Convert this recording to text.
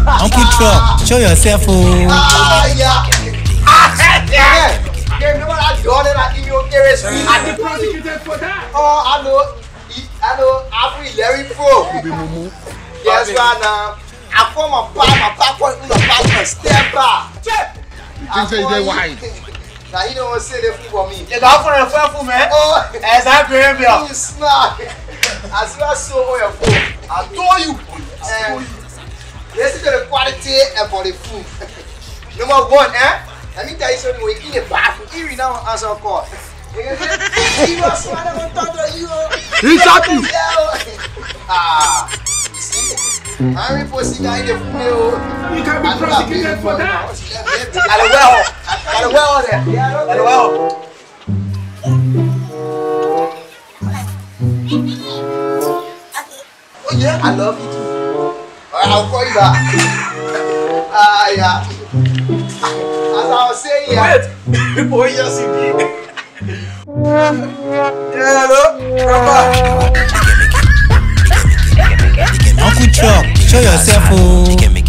Uncle Truck, show yourself. I've been prosecuted for that. Oh, I know. I'm Larry Pro. Yes, man. I form a part in the partner step back. You say they white. Now you don't say that for me. You got for a faithful man. Oh, exactly. you smart. As you are so on your phone, I told you. Listen to the quality and for the food. Number one, let me tell you something. We eat a bath. We now answer a call. He shot you. You see? I'm reposting guy in the food. You can be prosecuted for that. Oh yeah, I love you too. Alright, I'll call you back. Yeah. As I was saying, yeah. Wait. Boy, yes, indeed. Yeah, hello, Papa. Uncle Truck, show yourself.